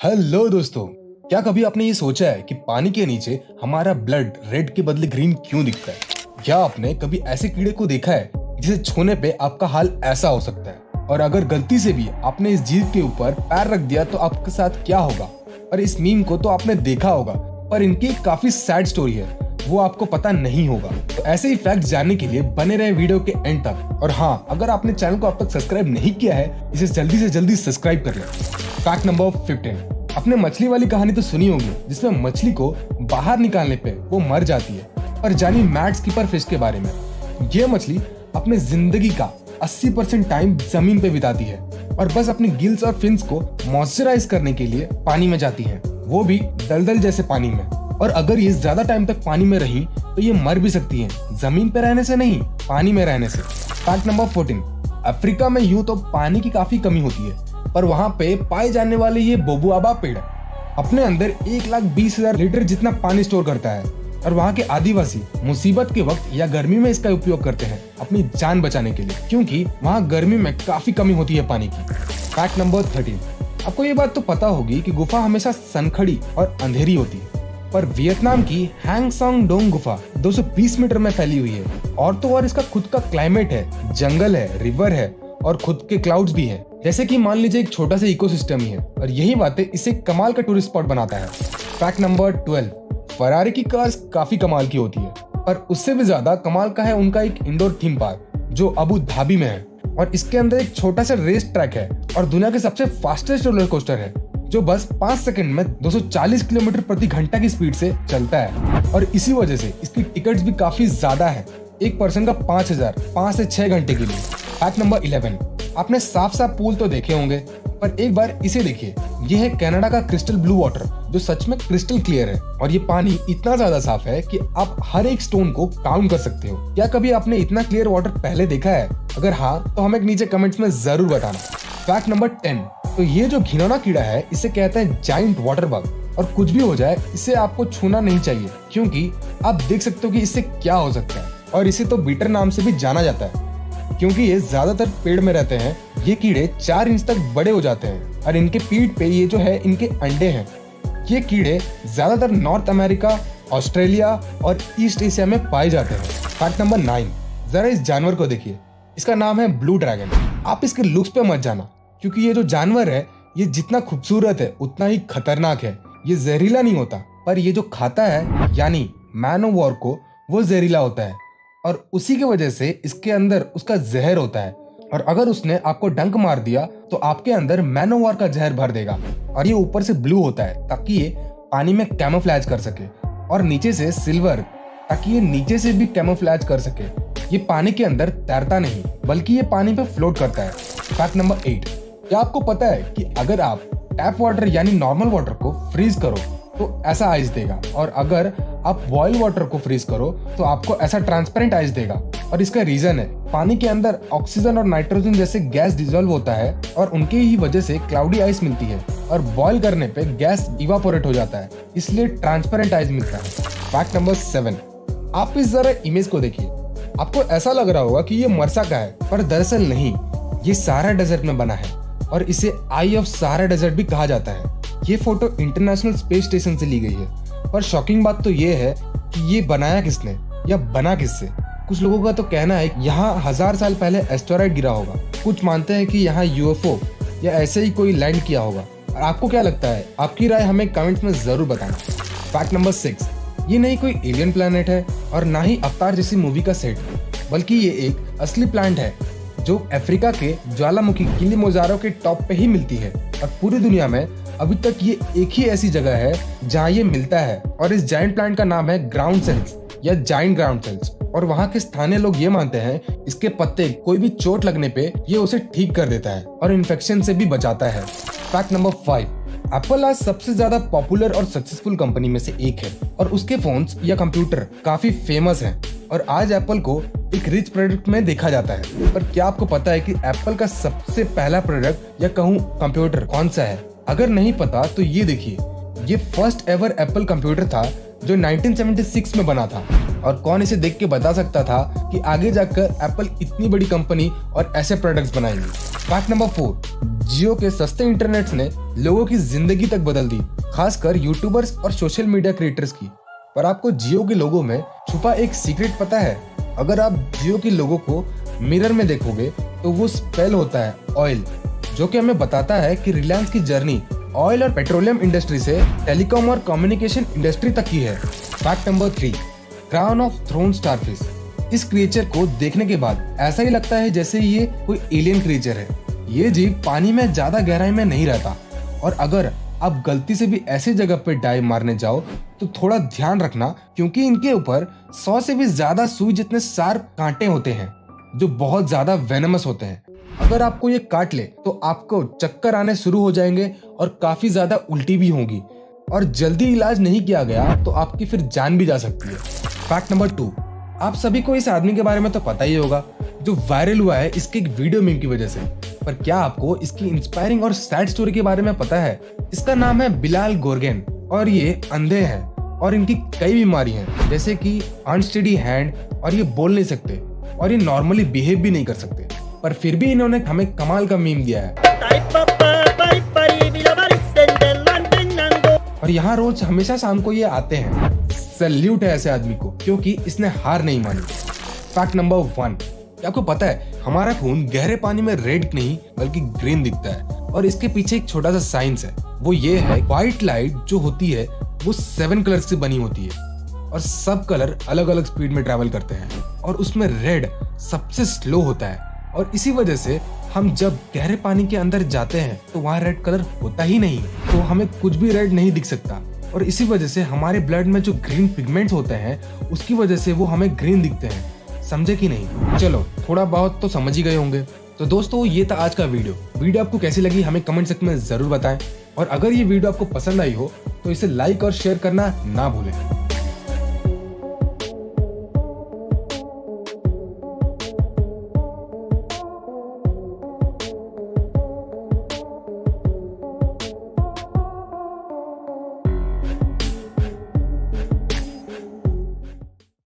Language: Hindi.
हेलो दोस्तों, क्या कभी आपने ये सोचा है कि पानी के नीचे हमारा ब्लड रेड के बदले ग्रीन क्यों दिखता है? क्या आपने कभी ऐसे कीड़े को देखा है जिसे छूने पे आपका हाल ऐसा हो सकता है? और अगर गलती से भी आपने इस जीव के ऊपर पैर रख दिया तो आपके साथ क्या होगा? और इस मीम को तो आपने देखा होगा, पर इनकी काफी सैड स्टोरी है, वो आपको पता नहीं होगा। तो ऐसे ही फैक्ट जानने के लिए बने रहे वीडियो के एंड तक। और हाँ, अगर आपने चैनल को अब तक सब्सक्राइब नहीं किया है, इसे जल्दी से जल्दी सब्सक्राइब कर लें। Fact number 15। आपने मछली वाली कहानी तो सुनी होगी, जिसमें मछली को बाहर निकालने पे वो मर जाती है। पर जानी मैड स्कीपर फिश के बारे में। ये मछली अपने जिंदगी का 80% टाइम जमीन पे बिताती है और बस अपनी गिल्स और फिन्स को मॉइस्चराइज करने के लिए पानी में जाती है, वो भी दलदल जैसे पानी में। और अगर ये ज्यादा टाइम तक पानी में रही तो ये मर भी सकती है, जमीन पे रहने से नहीं, पानी में रहने से। Fact number 14। अफ्रीका में यूं तो पानी की काफी कमी होती है, पर वहाँ पे पाए जाने वाले ये बोबुआबा पेड़ अपने अंदर 1,20,000 लीटर जितना पानी स्टोर करता है। और वहाँ के आदिवासी मुसीबत के वक्त या गर्मी में इसका उपयोग करते हैं अपनी जान बचाने के लिए, क्योंकि वहाँ गर्मी में काफी कमी होती है पानी की। Fact number 13। आपको ये बात तो पता होगी कि गुफा हमेशा सनखड़ी और अंधेरी होती है, पर वियतनाम की हैंग सांग डोंग गुफा 220 मीटर में फैली हुई है। और तो और इसका खुद का क्लाइमेट है, जंगल है, रिवर है और खुद के क्लाउड्स भी है। जैसे कि मान लीजिए एक छोटा सा इकोसिस्टम ही है, और यही बातें इसे कमाल का टूरिस्ट स्पॉट बनाता है। Fact number 12। फरारी की कार्स काफी कमाल की होती है, पर उससे भी ज्यादा कमाल का है उनका एक इंडोर थीम पार्क जो अबू धाबी में है। और इसके अंदर एक छोटा सा रेस ट्रैक है और दुनिया के सबसे फास्टेस्ट रोलर कोस्टर है, जो बस 5 सेकंड में 240 किलोमीटर प्रति घंटा की स्पीड से चलता है। और इसी वजह से इसकी टिकट्स भी काफी ज्यादा है, एक पर्सन का 5,000 5 से 6 घंटे के लिए। Fact number 11। आपने साफ साफ पूल तो देखे होंगे, पर एक बार इसे देखिए। ये है कनाडा का क्रिस्टल ब्लू वाटर, जो सच में क्रिस्टल क्लियर है। और ये पानी इतना ज्यादा साफ है कि आप हर एक स्टोन को काउंट कर सकते हो। क्या कभी आपने इतना क्लियर वाटर पहले देखा है? अगर हाँ, तो हमें नीचे कमेंट्स में जरूर बताना। Fact number 10। तो ये जो घिनौना कीड़ा है, इसे कहते हैं जाइंट वाटर बग। और कुछ भी हो जाए, इसे आपको छूना नहीं चाहिए, क्योंकि आप देख सकते हो कि इससे क्या हो सकता है। और इसे तो बीटर नाम से भी जाना जाता है, क्योंकि ये ज्यादातर पेड़ में रहते हैं। ये कीड़े 4 इंच तक बड़े हो जाते हैं और इनके पीठ पे ये जो है इनके अंडे हैं। ये कीड़े ज्यादातर नॉर्थ अमेरिका, ऑस्ट्रेलिया और ईस्ट एशिया में पाए जाते हैं। Fact number 9। जरा इस जानवर को देखिए, इसका नाम है ब्लू ड्रैगन। आप इसके लुक्स पे मत जाना, क्योंकि ये जो जानवर है, ये जितना खूबसूरत है उतना ही खतरनाक है। ये जहरीला नहीं होता, पर ये जो खाता है यानी मैनोवॉर को, वो जहरीला होता है। और उसी की वजह से इसके अंदर उसका जहर होता है। और अगर उसने आपको डंक मार दिया तो आपके अंदर मैनोवॉर का जहर भर देगा। और ये ऊपर से ब्लू होता है ताकि ये पानी में कैमोफ्लेज कर सके, और नीचे से सिल्वर ताकि ये नीचे से भी कैमोफ्लेज कर सके। ये पानी के अंदर तैरता नहीं, बल्कि ये पानी पे फ्लोट करता है। Fact number 8। क्या आपको पता है कि अगर आप टैप वाटर यानी नॉर्मल वाटर को फ्रीज करो तो ऐसा आइस देगा, और अगर आप बॉयल वाटर को फ्रीज करो तो आपको ऐसा ट्रांसपेरेंट आइस देगा? और इसका रीजन है, पानी के अंदर ऑक्सीजन और नाइट्रोजन जैसे गैस डिसॉल्व होता है, और उनके ही वजह से क्लाउडी आइस मिलती है। और बॉयल करने पे गैस इवापोरेट हो जाता है, इसलिए ट्रांसपेरेंट आइस मिलता है। Fact number 7। आप इस जरा इमेज को देखिए। आपको ऐसा लग रहा होगा कि ये मरसा का है, पर दरअसल नहीं, ये सहारा डेजर्ट में बना है और इसे आई ऑफ सहारा डेजर्ट भी कहा जाता है। ये फोटो इंटरनेशनल स्पेस स्टेशन से ली गई है, पर शॉकिंग बात तो ये है कि ये बनाया किसने या बना किससे। कुछ लोगों का तो कहना है कि यहाँ 1000 साल पहले एस्टेरॉयड गिरा होगा। कुछ मानते हैं कि यहाँ यूएफओ या ऐसे ही कोई लैंड किया होगा। और आपको क्या लगता है? आपकी राय हमें कमेंट्स में जरूर बताना। Fact number 6। ये नहीं कोई एलियन प्लेनेट है और ना ही अवतार जैसी मूवी का सेट, बल्कि ये एक असली प्लांट है जो अफ्रीका के ज्वालामुखी किलिमंजारो के टॉप पे ही मिलती है। और पूरी दुनिया में अभी तक ये एक ही ऐसी जगह है जहाँ ये मिलता है। और इस जाइंट प्लांट का नाम है ग्राउंड सेल्स या जाइंट ग्राउंड सेल्स। और वहाँ के स्थानीय लोग ये मानते हैं इसके पत्ते कोई भी चोट लगने पे ये उसे ठीक कर देता है और इन्फेक्शन से भी बचाता है। Fact number 5। एप्पल आज सबसे ज्यादा पॉपुलर और सक्सेसफुल कंपनी में से एक है, और उसके फोन्स या कंप्यूटर काफी फेमस हैं। और आज एप्पल को एक रिच प्रोडक्ट में देखा जाता है। पर क्या आपको पता है कि एप्पल का सबसे पहला प्रोडक्ट या कहूँ कंप्यूटर कौन सा है? अगर नहीं पता तो ये देखिए, ये फर्स्ट एवर एप्पल कंप्यूटर था जो 1976 में बना था। और कौन इसे देख के बता सकता था कि आगे जाकर एप्पल इतनी बड़ी कंपनी और ऐसे प्रोडक्ट्स बनाएंगे। Fact number 4। जियो के सस्ते इंटरनेट ने लोगों की जिंदगी तक बदल दी, खासकर यूट्यूबर्स और सोशल मीडिया क्रिएटर्स की। पर आपको जियो के लोगों में छुपा एक सीक्रेट पता है? अगर आप जियो के लोगों को मिरर में देखोगे तो वो स्पेल होता है ऑयल, जो कि हमें बताता है कि रिलायंस की जर्नी ऑयल और पेट्रोलियम इंडस्ट्री से टेलीकॉम और कम्युनिकेशन इंडस्ट्री तक की है। Fact number 3, crown of thorns starfish. इस क्रिएचर को देखने के बाद ऐसा ही लगता है जैसे ये कोई एलियन क्रिएचर है। ये जीव पानी में ज्यादा गहराई में नहीं रहता, और अगर आप गलती से भी ऐसी जगह पे डाइव मारने जाओ तो थोड़ा ध्यान रखना, क्योंकि इनके ऊपर 100 से भी ज्यादा सुई जितने शार्प कांटे होते हैं जो बहुत ज्यादा वेनमस होते हैं। अगर आपको ये काट ले तो आपको चक्कर आने शुरू हो जाएंगे और काफी ज्यादा उल्टी भी होंगी, और जल्दी इलाज नहीं किया गया तो आपकी फिर जान भी जा सकती है। फैक्ट नंबर 2, आप सभी को इस आदमी के बारे में तो पता ही होगा जो वायरल हुआ है इसके एक वीडियो मीम की वजह से। पर क्या आपको इसकी इंस्पायरिंग और सैड स्टोरी के बारे में पता है? इसका नाम है बिलाल गोर्गेन, और ये अंधे हैं और इनकी कई बीमारी हैं, जैसे कि अनस्टेडी हैंड, और ये बोल नहीं सकते, और ये नॉर्मली बिहेव भी नहीं कर सकते। पर फिर भी इन्होंने हमें कमाल का मीम दिया है, और यहाँ रोज हमेशा शाम को ये आते हैं। सैल्यूट है ऐसे आदमी को, क्योंकि इसने हार नहीं मानी। फैक्ट नंबर 1, आपको पता है हमारा खून गहरे पानी में रेड नहीं बल्कि ग्रीन दिखता है, और इसके पीछे एक छोटा सा साइंस है। वो ये है, व्हाइट लाइट जो होती है वो 7 कलर से बनी होती है, और सब कलर अलग अलग स्पीड में ट्रैवल करते हैं, और उसमें रेड सबसे स्लो होता है। और इसी वजह से हम जब गहरे पानी के अंदर जाते हैं तो वहाँ रेड कलर होता ही नहीं, तो हमें कुछ भी रेड नहीं दिख सकता। और इसी वजह से हमारे ब्लड में जो ग्रीन पिगमेंट्स होते हैं उसकी वजह से वो हमें ग्रीन दिखते हैं। समझे कि नहीं? चलो थोड़ा बहुत तो समझ ही गए होंगे। तो दोस्तों ये था आज का वीडियो आपको कैसी लगी हमें कमेंट सेक्शन में जरूर बताएं, और अगर ये वीडियो आपको पसंद आई हो तो इसे लाइक और शेयर करना ना भूलें।